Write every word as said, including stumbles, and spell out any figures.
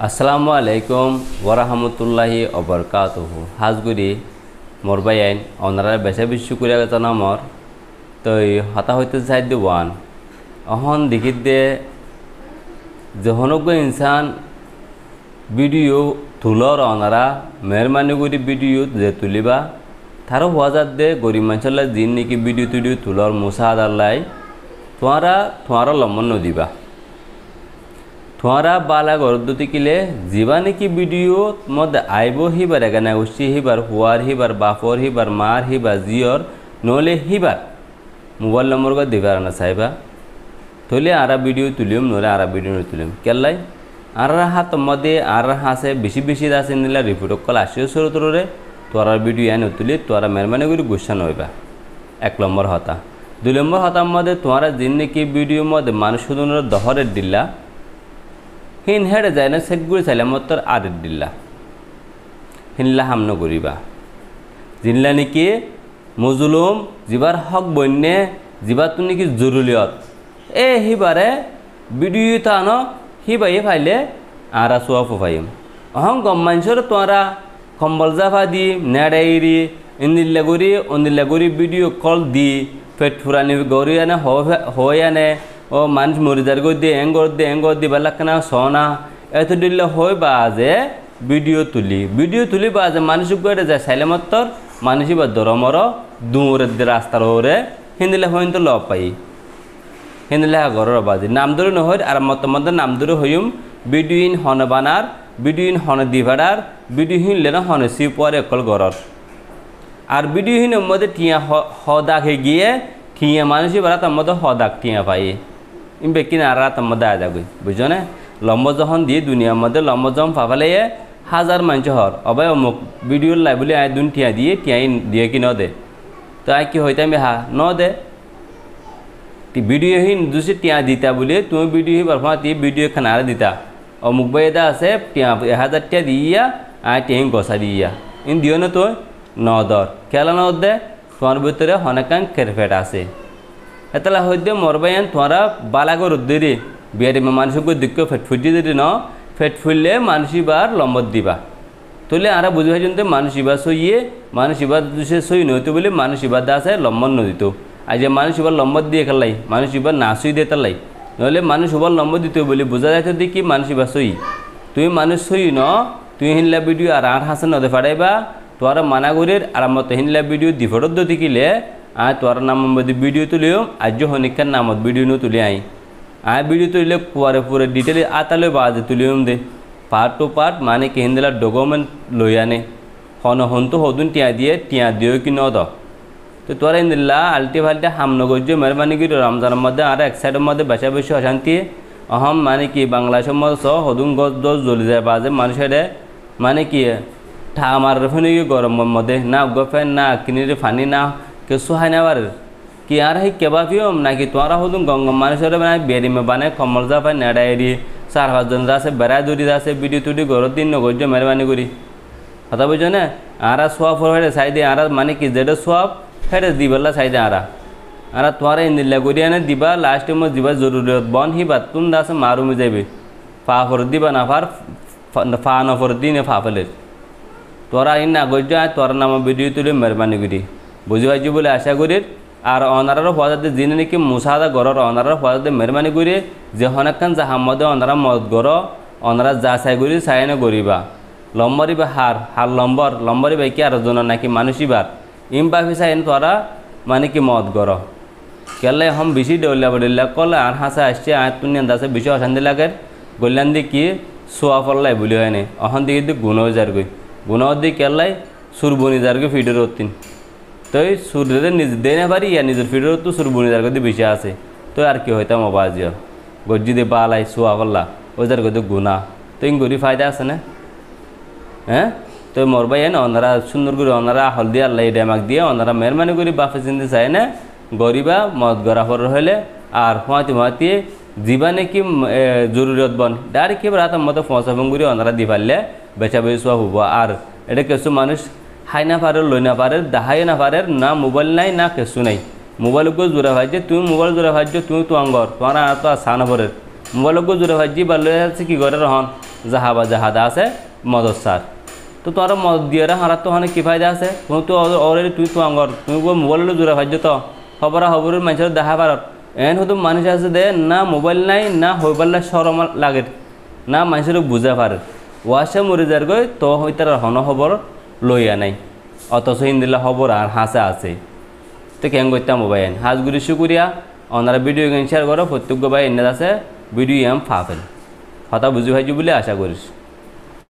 আসসালামু আলাইকুম ওয়ারাহমাতুল্লাহি ওয়াবারাকাতুহু হাজগুড়ি মোর বাইন ওনারা বেশা বিশ্ব করে গেত না মর তো হতা হইতে চাই দি ওয়ান অহন দেখি দে যখনজ্ঞ ইনসান ভিডিও তুলর ওনারা মেহরবানি করে ভিডিও যে তুলিবা তারও হওয়া যাত দে গরিব মানুষের দিন নাকি ভিডিও টিডিও তুলর মুসাদ আল্লাহ তোমারা তোমারা লম্বন নদিবা তোমারা বালা গরদ্দতি কিলে যা নাকি ভিডিও মধ্যে আইব হিবার এখানে উসি হিবার হুয়ার হিবার বাপর হিবার মার হিবার জিয়র নলে হিবার মোবাইল নম্বর করে দিবার না চাইবা তলে আরা ভিডিও তুলিম নলে আরা ভিডিও তুলিম কেলাই আর হাত মধ্যে আর হাসে বেশি বেশি আছে নিলে রিপোর্ট কল আসিও সরতরে তোরার ভিডিও এনে তুলি তোরা মেহরবানি করে গুসা নইবা এক নম্বর হতা দুই নম্বর হতার মধ্যে তোমরা দিন নাকি ভিডিওর মধ্যে মানুষ শুধু দহরের দিল্লা হিন হেড়ে যায় না সেগুড়ি চাইলে মতর আদের দিল্লা হিনলা হামন করিবা জিনলা নাকি মজুলুম যিবার হক বন্যে যিবার তো নাকি জরুরিয়ত এ হিবারে ভিডিও তান হিবাই ফাইলে আরা সোয়া ফাইম অহং গম মানুষের তোরা কম্বল জাফা দি নেড়াইরি ইন্দিল্লা গরি অন্দিল্লা গরি ভিডিও কল দি পেট ফুরানি গরি আনে হয়ে আনে ও মানুষ মরিদার গো দিয়ে এঙ্গর দিয়ে এঙ্গর দি বেলাকানা সোনা এত দিল্লা হয়ে বাজে ভিডিও তুলি ভিডিও তুলি বাজে মানুষ গড়ে যায় সাইলেমত্তর মানুষ বা দরমর দূরের রাস্তার ওরে হিন্দিলে হইন তো ল পাই হিন্দিলে ঘরের বাজি নাম ধরে নহর আর মত মধ্যে নাম ধরে হইম ভিডিওহীন হন বানার ভিডিওহীন হন দিভাড়ার ভিডিওহীন লেনা হন সি পরে অকল ঘরর আর ভিডিওহীনের মধ্যে টিয়া হদাক হয়ে গিয়ে ঠিয়া মানুষই বাড়া তার মধ্যে হদাক টিয়া পাই ইম বেকিন আর তার মধ্যে আজা গই বুঝছো না লম্ব যখন দিয়ে দুনিয়ার মধ্যে লম্ব যখন ফাফালে হাজার মানুষ হর অবাই অমুক ভিডিওর লাই বলে আয় দুন টিয়া দিয়ে টিয়াই দিয়ে কি ন দে তো আয় কি হইতাম হা ন দে ভিডিওহীন দুসে টিয়া দিতা বলে তুমি ভিডিও বারফা দিয়ে ভিডিও খানা দিতা অমুক বাইদা আছে টিয়া এক হাজার টিয়া দিয়া আয় টিয়াই গসা দিয়া ইন দিও না তো ন দর খেলা ন দে তোমার ভিতরে অনেকান কেরফেট আছে এতলা হইতে মরবাইন তোমরা বালাগর উদ্দেরি বিয়ারি মানুষকে দিক্ষ ফেট ফুটি দিদি ন ফেট ফুললে মানুষিবার লম্বত দিবা তুলে আরা বুঝি ভাই মানুষ ইবার সইয়ে মানুষ ইবার সে সই নইতো বলে মানুষ ইবার দা আছে লম্বন নদিত আজ যে মানুষ ইবার লম্বত দিয়ে খেলাই মানুষ ইবার না সই দিয়ে তালাই নহলে মানুষ ইবার লম্বত দিত বলে বোঝা যাইতো দেখি মানুষ ইবার সই তুমি মানুষ সই ন তুমি হিনলা ভিডিও আর আট হাসে নদে ফাড়াইবা তোরা মানা করির আর মত হিনলা ভিডিও দিফরত দেখিলে আয় তোর নাম মধ্যে ভিডিও তুলিও আজ হনিকার নামত ভিডিও নো তুলি আই আয় ভিডিও তুলিলে পরে পুরো ডিটেল আতালে বাজে তুলিম দে পার্ট টু পার্ট মানে কি হিন্দিলা ডকুমেন্ট লই আনে হন হন তো হদুন টিয়া দিয়ে টিয়া দিও কি ন দ তো তোরা হিন্দিলা আলটি ফাল্টে হামনগর্য মেহরবানি করি রমজানের মধ্যে আর এক সাইডের মধ্যে বেশা বেশি অশান্তি অহম মানে কি বাংলাদেশের মধ্যে সহ হদুন গছ দশ জ্বলি যায় বাজে মানুষের মানে কি ঠা আমার ফেনে গরমের মধ্যে না গফেন না কিনিরে ফানি না কে সুহাই নেবার কি আর হে কেবাফিও নাকি তোরা হদুন গঙ্গ মানুষের মানে বেরি মে বানে কমল যা পাই নেড়াইরি চার পাঁচজন আছে বেড়াই দৌড়ি আছে ভিডিও টুডি ঘর দিন নগর্য মেহরবানি করি কথা বুঝছো না আরা সোয়াব হেঁটে সাইডে আরা মানে কি যেটা সোয়াব হেঁটে দিবেলা সাইডে আরা আরা তোরা ইন্দিল্লা করি আনে দিবা লাস্টে মো দিবা জরুরত বন হিবা তুন দাসে মারুমি যাবে ফা ফর দিবা না ফার ফা নফর দিনে ফা ফেলে তোরা ইন না গর্য তোর নাম ভিডিও তুলে মেহরবানি করি বুঝি পাইছি বলে আশা করি আর অনারার ফজাতে যিনি নাকি মুসাদা গড়র অনারার ফজাতে মেহরবানি করে যে হনেকান যাহা মধ্যে অনারা মদ গড় অনারা যা চাই করি চাইনে গরিবা লম্বরিবা হার হার লম্বর লম্বরি বাইকি আর জন নাকি মানুষিবার ইম বাফি চাইন তোরা মানে কি মদ গড় কেলে হম বেশি ডলিয়া বলিলা কলে আর হাসা আসছে আর তুনি আছে বেশি অশান্তি লাগে গল্যান দি কি সোয়া ফল্লাই বলি হয় নি অহন দিকে দি গুণ হয়ে যার গই গুণ দি কেলাই সুরবনি যার গই ফিডের অতিন তো সুরের নিজ দেনে পারি ইয়া নিজের ফিডের তো সুরবনি যার গদি বেশি আছে তো আর কি হইতাম অবাজিও গজ্জি দিয়ে বালাই সোয়া ফল্লা ওই যার গদি গুণা তো ইন গরি ফায়দা আছে না হ্যাঁ তো মরবাই না ওনারা সুন্দর করে ওনারা হলদি আল্লাহ ডেমাক দিয়ে ওনারা মেহরবানি করে বাফে চিনতে চায় না গরিবা মদ গড়া ফর হলে আর হুঁয়াতি হুঁয়াতি জীবানে কি জরুরত বন ডাইরেক্ট কি রাত মতো ফসা ফঙ্গুরি ওনারা দি পারলে বেচা বেচা হব আর এটা কিছু মানুষ হাই না পারে লই না পারে দাহাই না পারে না মোবাইল নাই না কিছু নাই মোবাইলকে জোড়া ভাজছে তুমি মোবাইল জোড়া ভাজছো তুমি তো আঙ্গর তোমার আর তো আসা না পরে মোবাইলকে জোড়া ভাজি বাল্য আছে কি করে রহন জাহাবা জাহাদা আছে মদত সার তো তোমার মদত দিয়ে হারাত তো অনেক কি ফায়দা আছে তুমি তো অলরেডি তুই তো আঙ্গর তুমি মোবাইলের জোড়া ভাজ্য তো খবর খবরের মানুষের দেখা পারত এন হয়তো মানুষ আছে দে না মোবাইল নাই না হইবাল্লা সরম লাগে না মানুষের বুঝা পারে ওয়াশে মরে যার গই তো হইতার হন খবর লইয়া নাই অথচ হিন্দিলা খবর আর হাসে আছে তো কেন করতাম মোবাইল হাজগুড়ি শুকুরিয়া ওনারা ভিডিও গেম শেয়ার করো প্রত্যেক ভাই এনে আছে ভিডিও এম ফাফেল কথা বুঝি ভাইজি বলে আশা করিস।